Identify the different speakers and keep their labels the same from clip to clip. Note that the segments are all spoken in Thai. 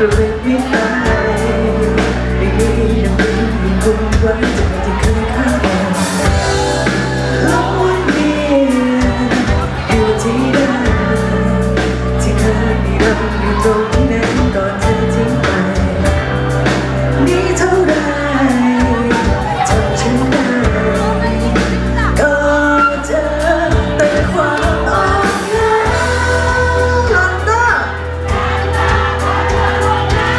Speaker 1: เลยไม่ตายไม่มียังมีคุณไว้ใจที่เคยฆ่ากันลองวนเวียนอยู่ที่เดิมที่เคยมีเราอยู่ตรงนั้นก่อนเธอทิ้งไปนี่เท่าไรทำฉันได้ก็เจอแต่ความอ่อนแอ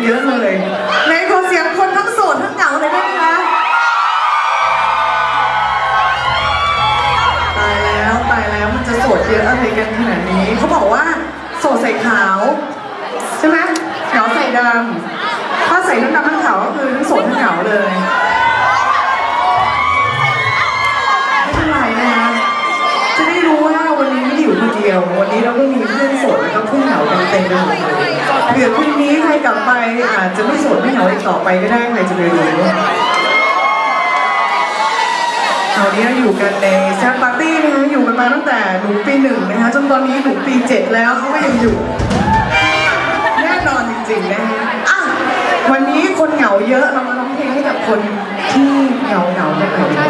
Speaker 1: เยอะเลยในขอเสียงคนทั้งโสดทั้งเหงาเลยได้ไหมคะตายแล้วมันจะโสดเยอะอะไรกันขนาดนี้เขาบอกว่าโสดใส่ขาวใช่ไหมเหงาใส่ดำถ้าใส่ทั้งดำทั้งขาวก็คือทั้งโสดทั้งเหงาเลยไม่เป็นไรนะคะจะได้รู้ว่าวันนี้ไม่ได้อยู่คนเดียววันนี้เราก็มีเพื่อนโสดแล้วก็เพื่อนเหงากันเต็มไปหมดเลยเดี๋ยวคืนนี้ใครกลับไปอาจจะไม่โสดไม่เหงาอีกต่อไปก็ได้ใครจะไปรู้ตอนนี้เราอยู่กันในแซมปาร์ตี้นะคะอยู่กันมาตั้งแต่หนูปี1นะคะจนตอนนี้หนูปี7แล้วเขาก็ยังอยู่แน่นอนจริงๆนะคะวันนี้คนเหงาเยอะเรามาร้องเพลงให้กับคนที่เหงากันหน่อยดีกว่า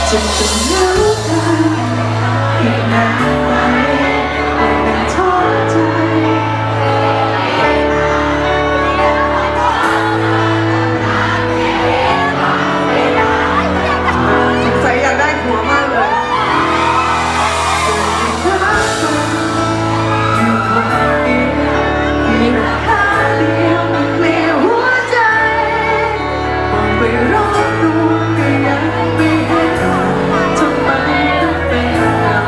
Speaker 1: จะต้องรู้ได้อีกนานไหมไม่ต้องท้อใจสงสัยอยากได้ผัวมากเลยมีราคาเดียวเกลียวหัวใจไปรอบตัวก็ยังไม่เห็นทำไมต้องเป็นเรา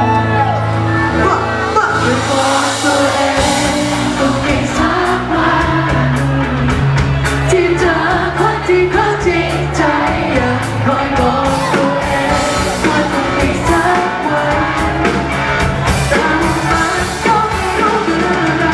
Speaker 1: ไปบอกตัวเองต้องมีสักวันที่เจอคนที่เข้าจริงใจอยากคอยบอกตัวเองว่าต้องมีสักวันแต่มันก็ไม่รู้เมื่อไร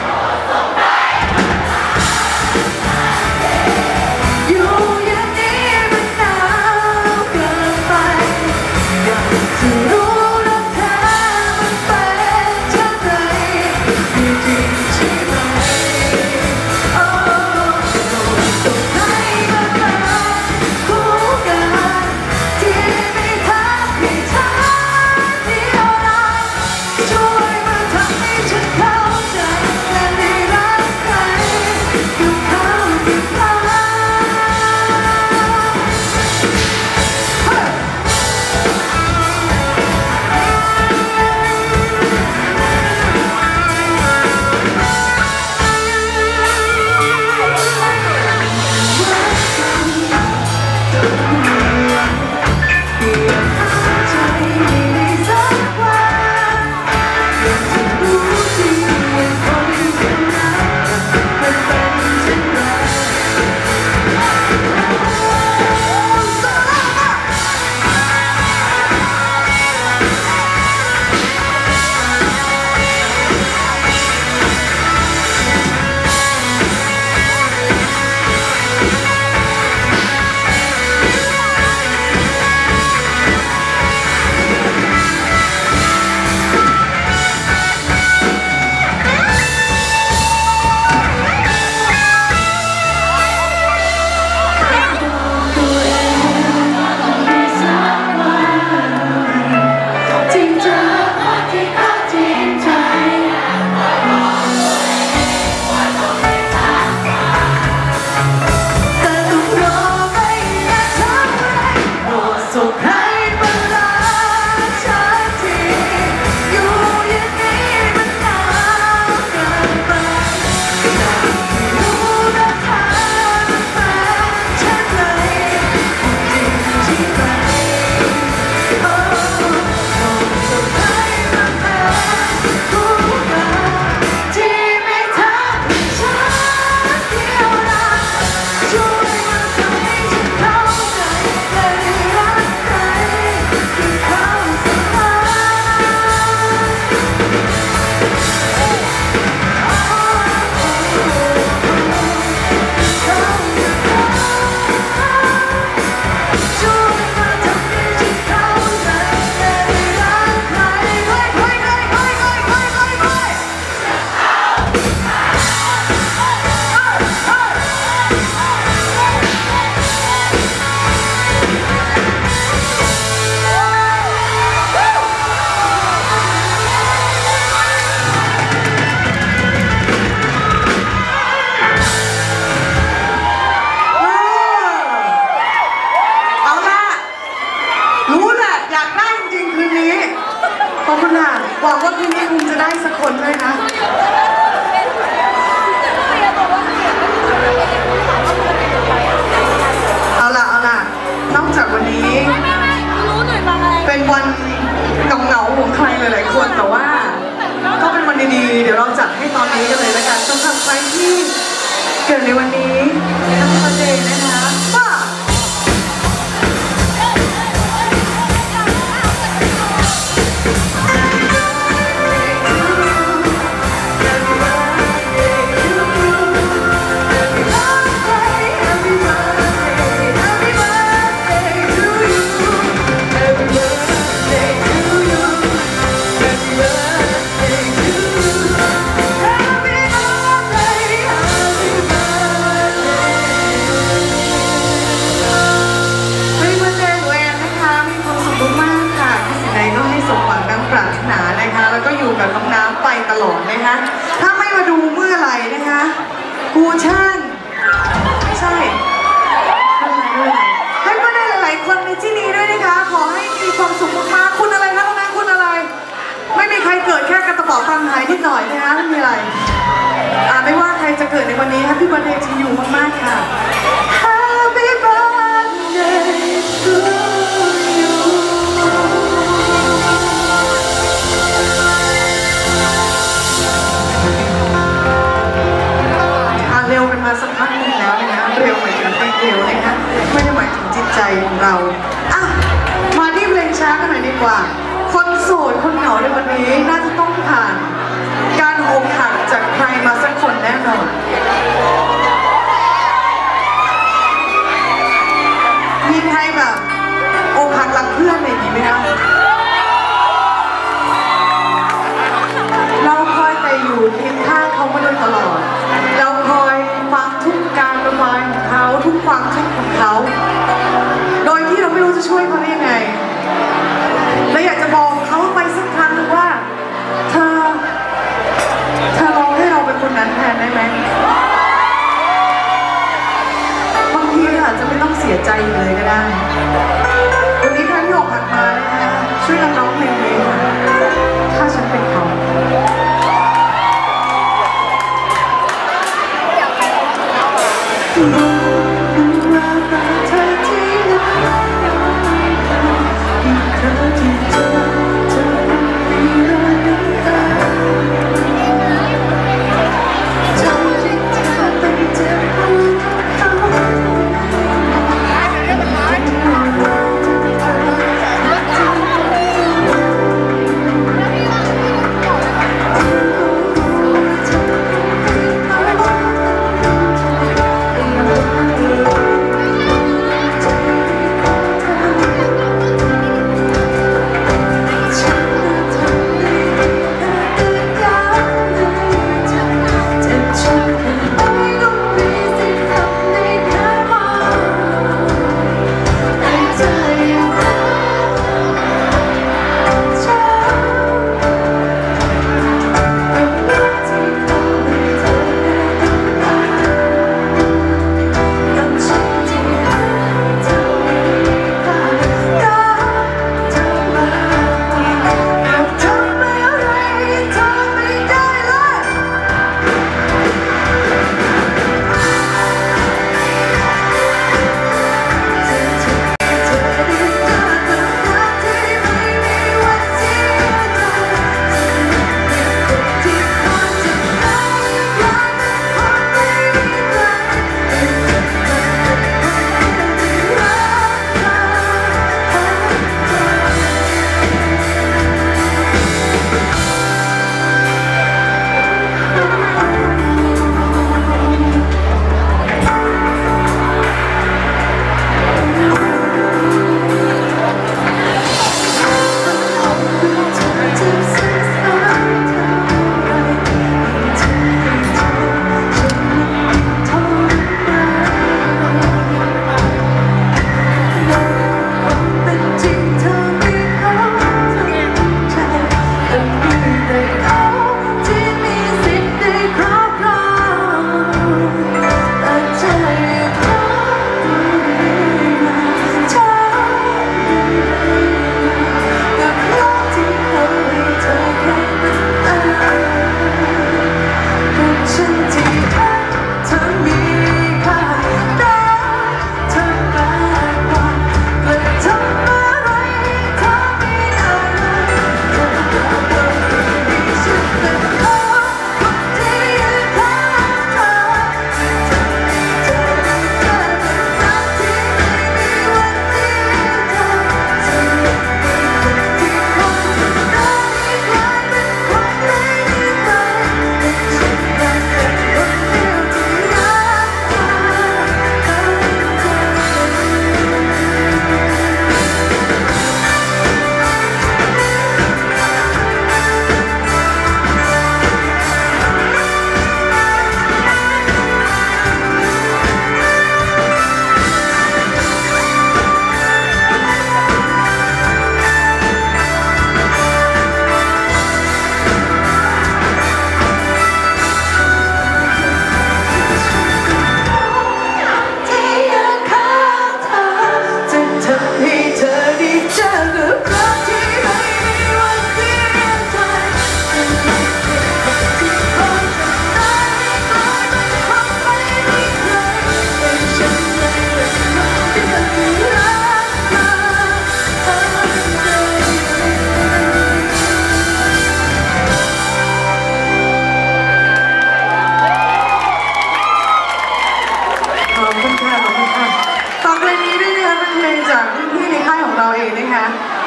Speaker 1: อยู่อย่างนี้มันหนาวเกินไปอยากจะรู้รักเธอมันเป็นเช่นไรมีจริงใช่ไหมโอ้ต้องให้มันมาคู่กันที่ไม่ทักให้เธอเดียวดายช่วยมาทำให้ฉันเข้าใจและได้รักใครกับเขาที่รัก ใจในสักวันอยากจะรู้จริงว่าคนที่รักมันเป็นเช่นไรตัวเองมีสักวันจริงใจที่เขาจริงใจแต่ต้องรอไม่นานเท่าไรโปรดส่งให้เวลาฉันทีอยู่อย่างนี้มันนานเกินไปอยากให้รู้รักเธอมันเป็นเช่นไรจริงใช่ไหมโอ้ส่งให้มันเป็นคู่กันที่ไม่ทักให้ฉันเดียวดายช่วยมาทำให้ฉันเข้าใจและได้รักใครที่เขาสักวันช่วยมาทำให้ฉันเข้าใจและได้รักใครเอาล่ะรู้แหละอยากได้จริงๆคืนนี้ขอบคุณค่ะหวังว่าคืนนี้คุณจะได้สักคนด้วยนะเอาล่ะนอกจากวันนี้เป็นวันเหงาๆของใครหลายๆคนแต่ว่าก็เป็นวันดีๆเดี๋ยวเราจัดให้ตอนนี้กันเลยละกันสำหรับใครที่เกิดในวันนี้ทั้งวันเดย์นะคะว่า
Speaker 2: ไม่มีใครเกิดแค่กระป๋องตังค์หายนิดหน่อยนะคะไม่มีอะไรไม่ว่าใครจะเกิดในวันนี้ Happy Birthday to you มากๆค่ะ Happy Birthday to you เร็วกันมาสักพักนึงแล้วนะคะเร็วหมายถึงเร็วนะคะไม่ได้หมายถึงจิตใจของเรามาที่เพลงช้ากันหน่อยดีกว่าคนโสดคนเหงาในวันนี้น่าจะต้องผ่านการอกหักจากใครมาสักคนแน่นอนมีใครแบบอกหักรักเพื่อนอะไรอย่างนี้ไหมคะเราคอยแต่อยู่เคียงข้างเขามาโดยตลอดเราคอยฟังทุกการระบายของเขาทุกความทุกข์ของเขาโดยที่เราไม่รู้จะช่วยเขาได้ยังไงและอยากจะบอกเขาไปสักครั้งนึงว่าเธอลองให้เราเป็นคนนั้นแทนได้ไหมบางทีอาจจะไม่ต้องเสียใจเลยก็ได้วันนี้ท่านที่อกหักมานะคะช่วยกันร้องเพลงนี้ค่ะถ้าฉันเป็นเขา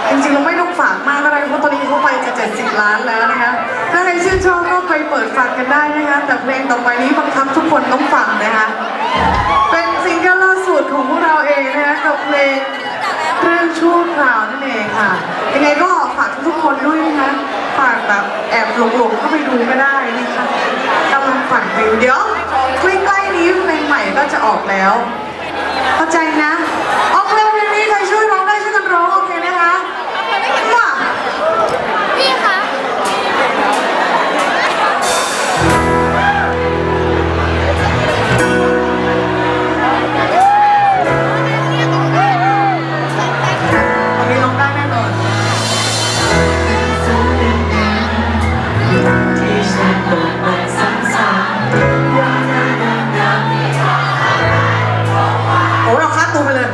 Speaker 2: จริงๆเราไม่ต้องฝากมากก็ได้เพราะตอนนี้เขาไปจะ70 ล้านแล้วนะคะถ้าใครชื่นชอบก็ไปเปิดฟังกันได้นะคะแต่เพลงต่อไปนี้บังคับทุกคนต้องฟังนะคะเป็นซิงเกิลล่าสุดของพวกเราเองนะคะกับเพลงเรื่องชั่วคราวนั่นเองค่ะยังไงก็ฝากทุกคนด้วยนะคะฝากแบบแอบหลงๆเข้าไปดูก็ได้นะคะกำลังฝันอยู่เดี๋ยวใกล้ๆนี้เพลงใหม่ก็จะออกแล้วเข้าใจนะออกแล้วเพลงนี้ใครช่วยร้องได้ช่วยกันร้องโอเคนะคะมา
Speaker 3: พี่คะ
Speaker 2: ตอนนี้ร้องได้แน่นอน
Speaker 1: ที่ฉันบอกมันซ้ำๆย้ำ
Speaker 2: โอ้เราคาดตัวไปเลย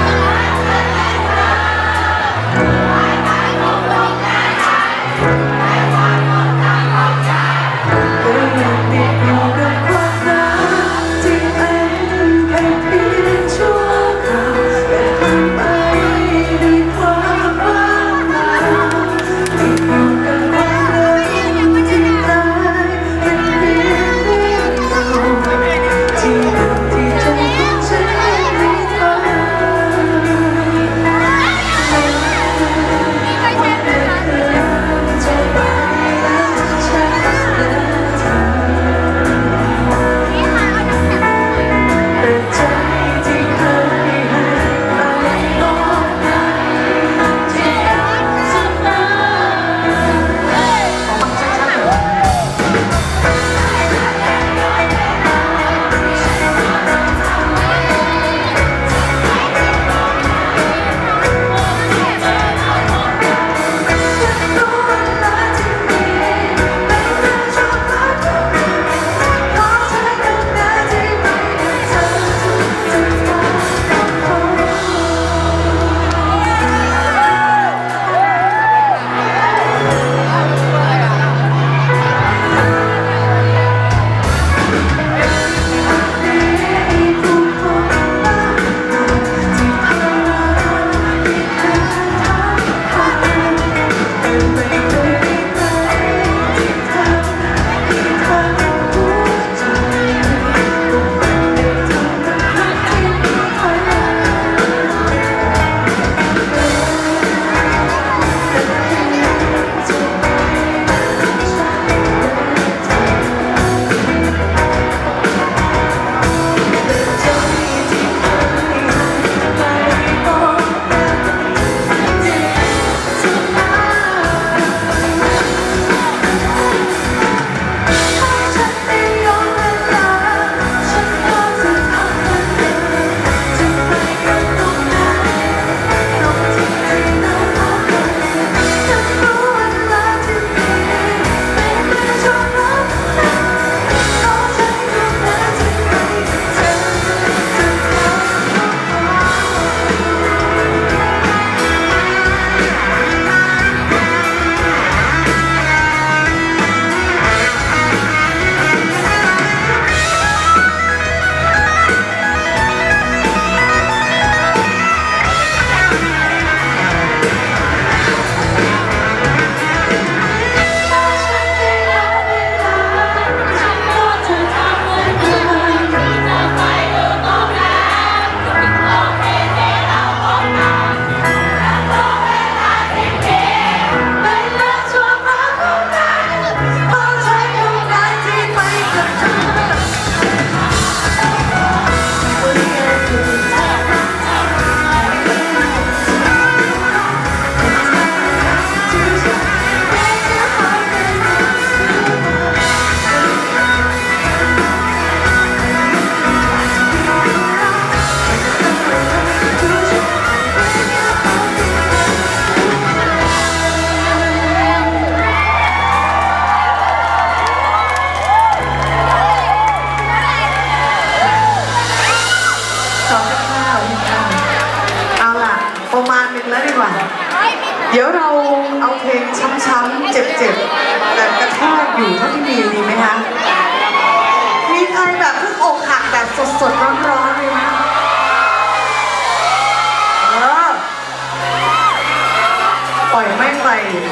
Speaker 2: เดี๋ยวเราเอาเพลงช้ำๆเจ็บๆแบบกระแทกอยู่เท่าที่มีดีไหมคะมีใครแบบเพิ่งอกหักแบบสดๆร้อนๆเลยไหม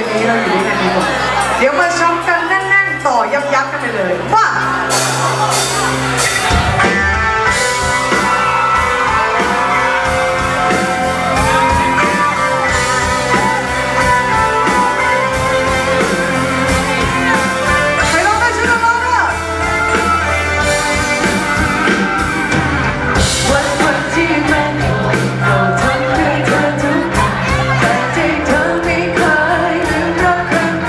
Speaker 2: นี้เราอยู่ด้วยกันดีกว่าเดี๋ยวมาช็อปกันแน่นๆต่อยับๆกันไปเลยว่า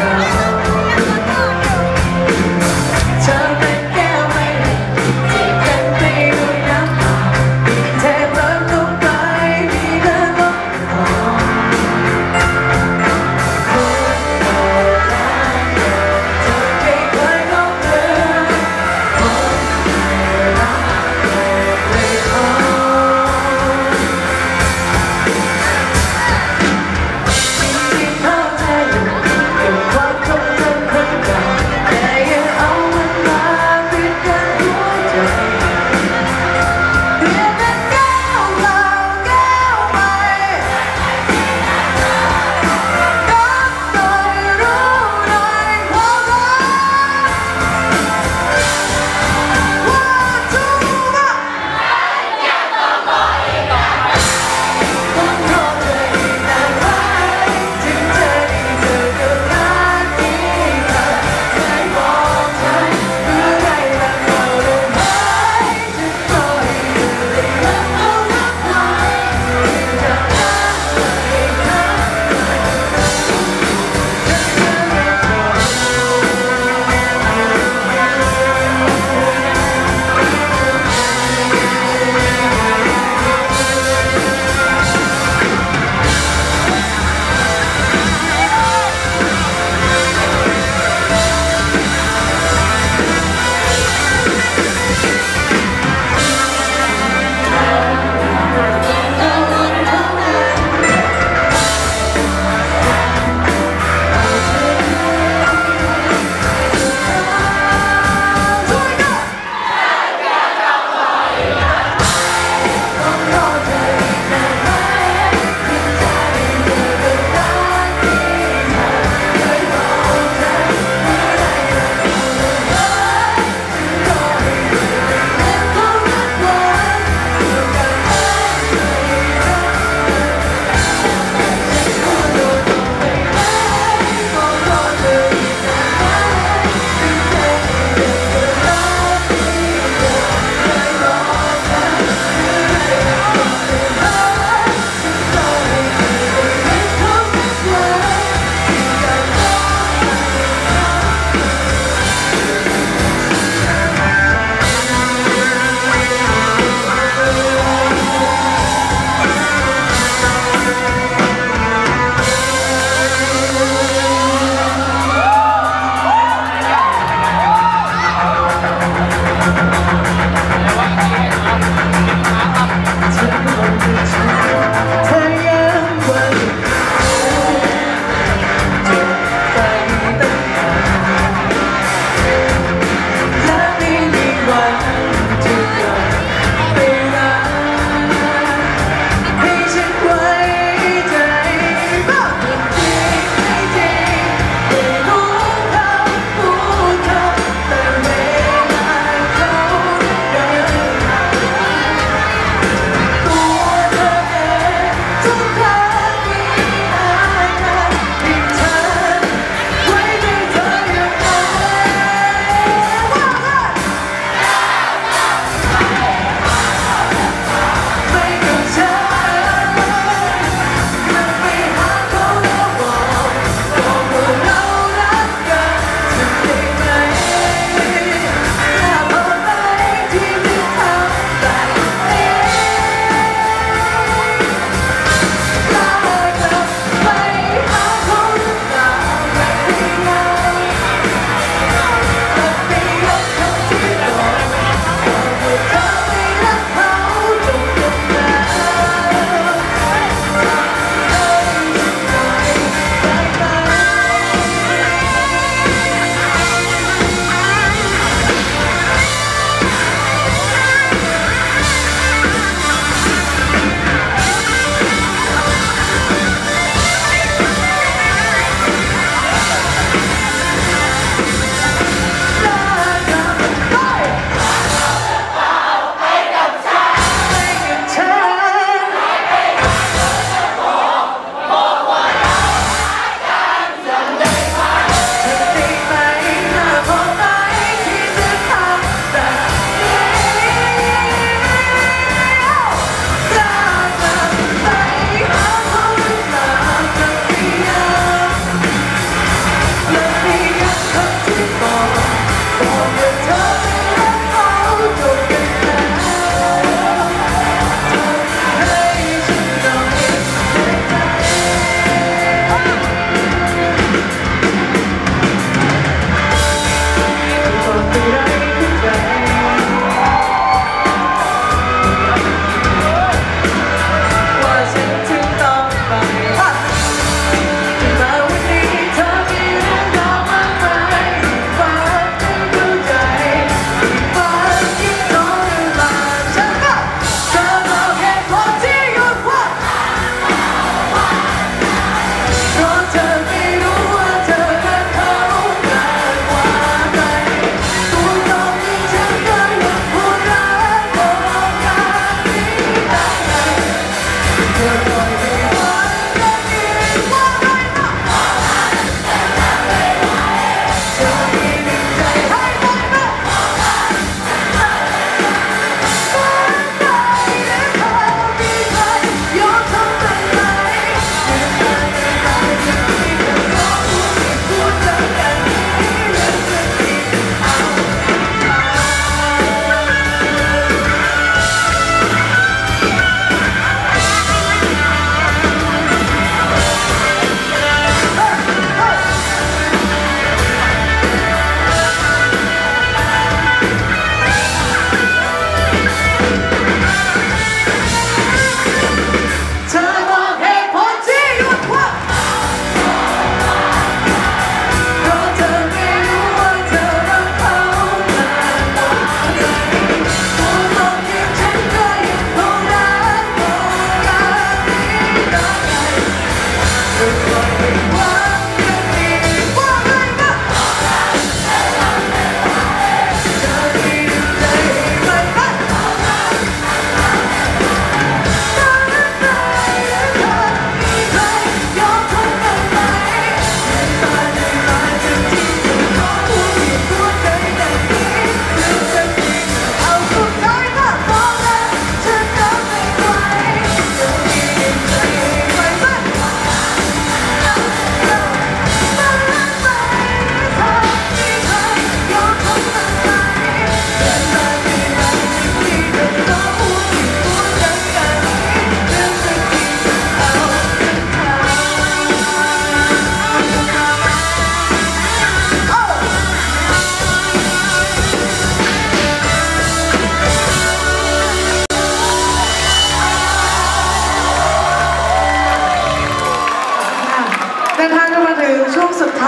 Speaker 2: เ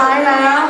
Speaker 2: ท้ายแล้ว